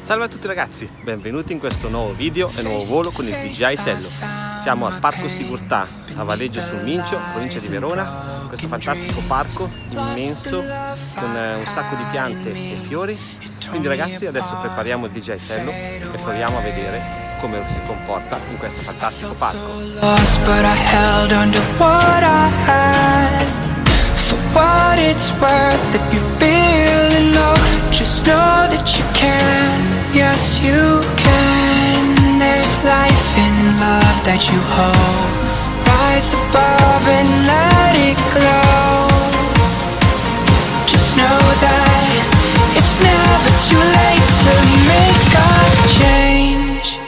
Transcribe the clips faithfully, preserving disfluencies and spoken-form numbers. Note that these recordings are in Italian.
Salve a tutti ragazzi, benvenuti in questo nuovo video e nuovo volo con il D J I Tello. Siamo al Parco Sigurtà a Valeggio sul Mincio, provincia di Verona. Questo fantastico parco immenso con un sacco di piante e fiori. Quindi ragazzi, adesso prepariamo il D J I Tello e proviamo a vedere come si comporta in questo fantastico parco. Yes, you can. There's life in love that you hold. Rise above and let it glow. Just know that it's never too late to make a change.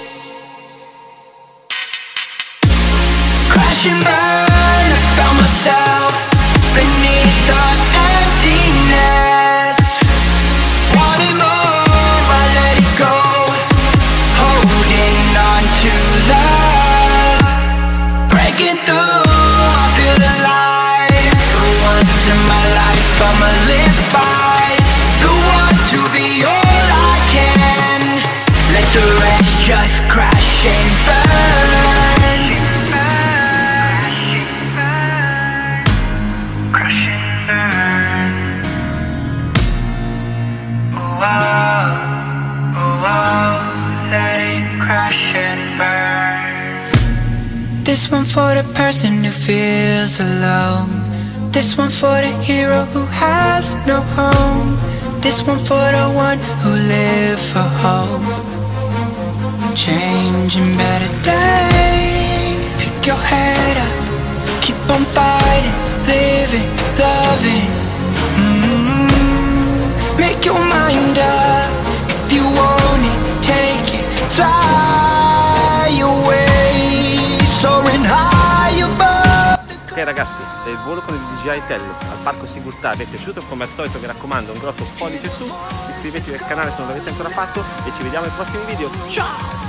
Crash and burn, I found myself beneath the emptiness. Wanting more, I let it go. Holding on to love. Breaking through, I feel alive. For once in my life, I'ma live by the want to be all I can. Let the rest just crash and burn. Crash and burn. Oh wow, oh wow, let it crash and burn. This one for the person who feels alone. This one for the hero who has no home. This one for the one who live for hope. Changing better days. Pick your head up, keep on fighting, living, loving. Mm-hmm. Make your mind up. If you want it, take it, fly away, soaring high above. Ok ragazzi, se il volo con il D J I Tello al Parco Sigurtà vi è piaciuto, come al solito vi raccomando un grosso pollice su, iscrivetevi al canale se non l'avete ancora fatto e ci vediamo ai prossimi video. Ciao!